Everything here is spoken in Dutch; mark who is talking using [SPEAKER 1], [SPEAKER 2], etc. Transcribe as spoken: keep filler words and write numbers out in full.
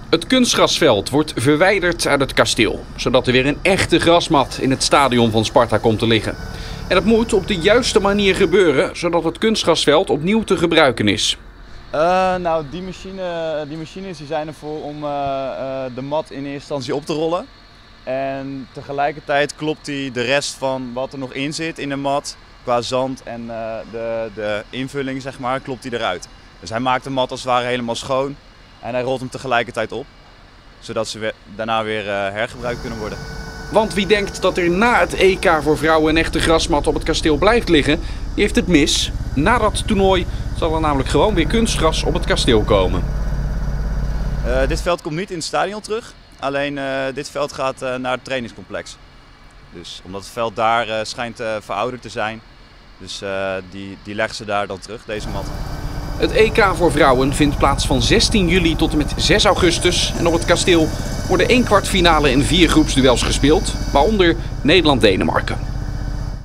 [SPEAKER 1] Het kunstgrasveld wordt verwijderd uit het kasteel, zodat er weer een echte grasmat in het stadion van Sparta komt te liggen. En dat moet op de juiste manier gebeuren, zodat het kunstgrasveld opnieuw te gebruiken is.
[SPEAKER 2] Uh, nou, die, machine, die machines die zijn ervoor om uh, uh, de mat in eerste instantie op te rollen. En tegelijkertijd klopt hij de rest van wat er nog in zit in de mat, qua zand en uh, de, de invulling, zeg maar, klopt hij eruit. Dus hij maakt de mat als het ware helemaal schoon en hij rolt hem tegelijkertijd op, zodat ze weer, daarna weer uh, hergebruikt kunnen worden.
[SPEAKER 1] Want wie denkt dat er na het E K voor vrouwen een echte grasmat op het kasteel blijft liggen, die heeft het mis. Na dat toernooi zal er namelijk gewoon weer kunstgras op het kasteel komen.
[SPEAKER 2] Uh, dit veld komt niet in het stadion terug, alleen uh, dit veld gaat uh, naar het trainingscomplex. Dus omdat het veld daar uh, schijnt uh, verouderd te zijn, dus uh, die, die leggen ze daar dan terug, deze mat.
[SPEAKER 1] Het E K voor vrouwen vindt plaats van zestien juli tot en met zes augustus. En op het kasteel worden één kwartfinale en vier groepsduels gespeeld, waaronder Nederland-Denemarken.